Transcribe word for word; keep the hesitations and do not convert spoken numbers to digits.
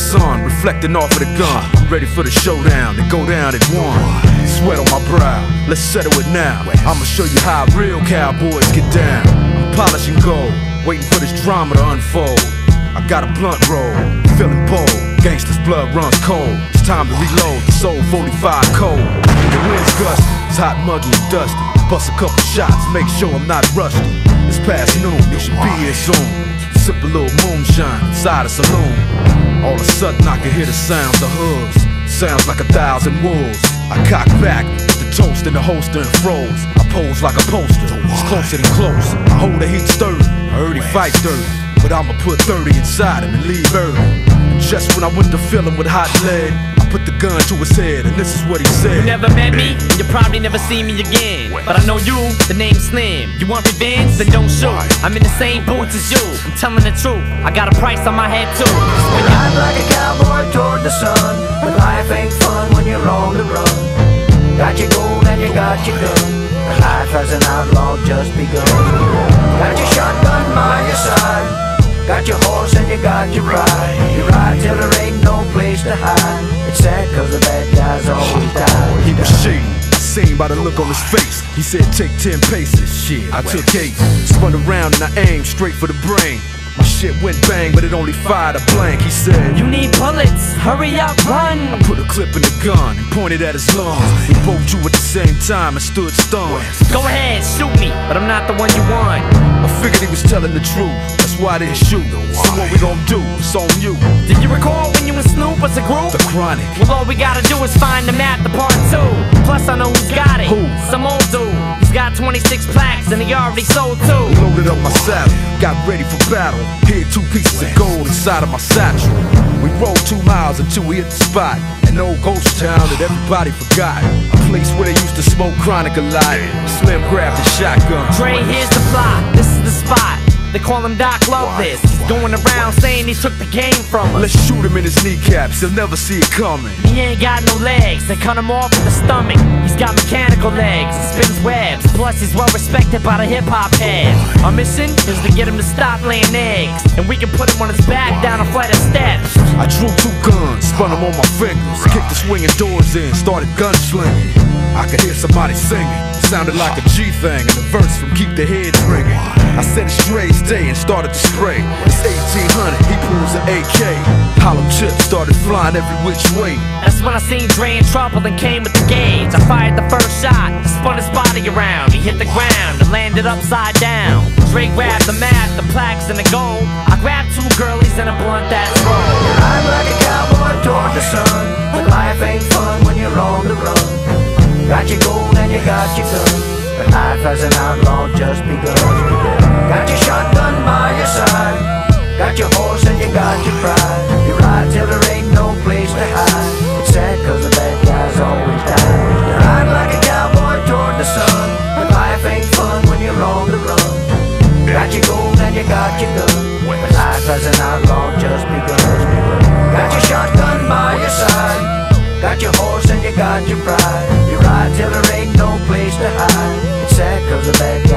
sun reflecting off of the gun. Ready for the showdown, to go down at one. Sweat on my brow, let's settle it now. I'ma show you how real cowboys get down. I'm polishing gold, waiting for this drama to unfold. I got a blunt roll, feeling bold. Gangsta's blood runs cold. It's time to reload, the soul forty-five cold. The wind's gusting, it's hot, muggy, and dusty. Bust a couple shots, make sure I'm not rusty. It's past noon, you should be here soon. Sip a little moonshine inside a saloon. All of a sudden I can hear the sounds of hooves. Sounds like a thousand wolves. I cock back, put the toast in the holster and froze. I pose like a poster, it's closer than close. I hold the heat stirred, I heard he fights dirty, but I'ma put thirty inside him and leave early. And just when I went to fill him with hot lead, I put the gun to his head and this is what he said. You never met me, you probably never see me again. But I know you, the name's Slim. You want revenge? Then don't shoot. I'm in the same boots as you, I'm telling the truth. I got a price on my head too. Ride like a cowboy toward the sun, but life ain't fun when you're on the run. Got your gold and you got your gun, but life as an outlaw just begun. Got your shotgun by your side, got your horse and you got your pride. You ride till there ain't no place to hide. It's sad cause the bad guys always die. He was shady, seen by the look on his face. He said take ten paces, shit, I took eight. Spun around and I aimed straight for the brain. My shit went bang, but it only fired a blank. He said, you need bullets, hurry up, run. I put a clip in the gun and pointed at his lungs. We both drew at the same time and stood stunned. Go ahead, shoot me, but I'm not the one you want. I figured he was telling the truth, that's why I didn't shoot. So what we gon' do, it's on you. Did you recall when you and Snoop was a group? The Chronic. Well, all we gotta do is find them at the part two. Plus I know who's got it. Who? Some old dude. He's got twenty-six plaques and he already sold two. Loaded up my saddle, got ready for battle. Hid two pieces of gold inside of my satchel. We rode two miles until we hit the spot, an old ghost town that everybody forgot. A place where they used to smoke Chronic a lot. Slim grabbed his shotgun. Dre, here's the plot, this is the spot. They call him Doc Love This. He's going around saying he took the game from us. Let's shoot him in his kneecaps, he'll never see it coming. He ain't got no legs, they cut him off in the stomach. He's got mechanical legs, he spins webs. Plus he's well respected by the hip hop heads. Our mission is to get him to stop laying eggs, and we can put him on his back down a flight of steps. I drew two guns, spun them on my fingers, kicked the swinging doors in, started gunslinging. I could hear somebody singing, sounded like a G thing, and a verse from Keep the Heads Ringing. I said it straight, stay, and started to spray. It's eighteen hundred, he pulls an A K. Hollow tips started flying every which way. That's when I seen Dre in trouble and came with the gauge. I fired the first shot, I spun his body around. He hit the ground and landed upside down. Dre grabbed the map, the plaques, and the gold. I grabbed two girlies and a blunt that's roll. Ride like a cowboy toward the sun, but life ain't fun when you're on the run. Got your gold and you got your gun, but life as an outlaw just begun. Got your shotgun by your side, got your horse and you got your pride. You ride till there ain't no place to hide. It's sad cause the bad guys always die. You ride like a cowboy toward the sun, but life ain't fun when you're on the run. Got your gold and you got your gun, but life as an outlaw just begun. Got your shotgun by your side, got your horse and you got your pride. You ride till there ain't no place to hide. It's sad cause the bad